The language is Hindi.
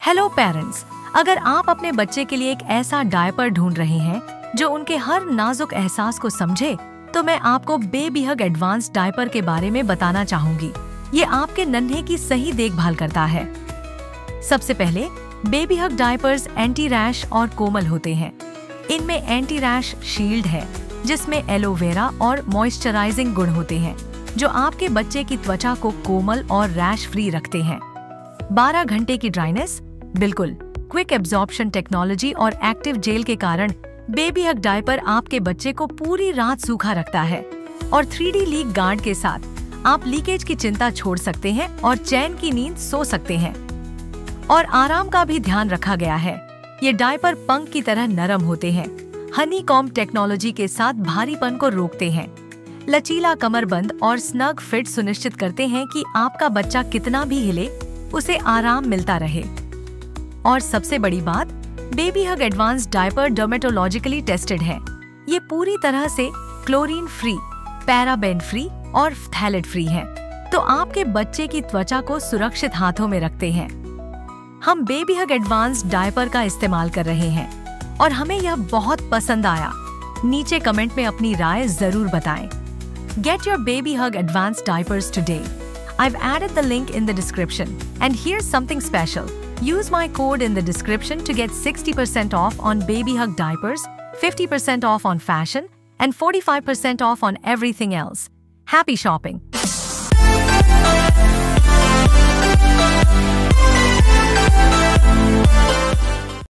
हेलो पेरेंट्स, अगर आप अपने बच्चे के लिए एक ऐसा डायपर ढूंढ रहे हैं जो उनके हर नाजुक एहसास को समझे, तो मैं आपको बेबी हग एडवांस डायपर के बारे में बताना चाहूंगी। ये आपके नन्हे की सही देखभाल करता है। सबसे पहले, baby hug diapers anti rash और कोमल होते हैं। इनमें एंटी रैश शील्ड है, जिसमें एलोवेरा और मॉइस्चराइजिंग गुण होते हैं, जो आपके बच्चे की त्वचा को कोमल और रैश फ्री रखते हैं। 12 घंटे की ड्राइनेस, बिल्कुल क्विक एब्जॉर्प्शन टेक्नोलॉजी और एक्टिव जेल के कारण बेबी हग डायपर आपके बच्चे को पूरी रात सूखा रखता है। और 3D लीक गार्ड के साथ आप लीकेज की चिंता छोड़ सकते हैं और चैन की नींद सो सकते हैं। और आराम का भी ध्यान रखा गया है। ये डायपर पंख की तरह नरम होते हैं, हनीकॉम्ब टेक्नोलॉजी के साथ भारीपन को रोकते हैं। लचीला कमरबंद और स्नग फिट सुनिश्चित करते हैं कि आपका बच्चा कितना भी हिले, उसे आराम मिलता रहे। और सबसे बड़ी बात, baby hug advance diaper dermatologically tested है। ये पूरी तरह से क्लोरीन फ्री, पैराबेन फ्री और फ्थैलेट फ्री है, तो आपके बच्चे की त्वचा को सुरक्षित हाथों में रखते हैं। हम बेबी हग एडवांस डायपर का इस्तेमाल कर रहे हैं और हमें यह बहुत पसंद आया। नीचे कमेंट में अपनी राय जरूर बताएं। Get your baby hug advanced diapers today. I've added the link in the description. And here's something special. Use my code in the description to get 60% off on baby hug diapers, 50% off on fashion, and 45% off on everything else. Happy shopping!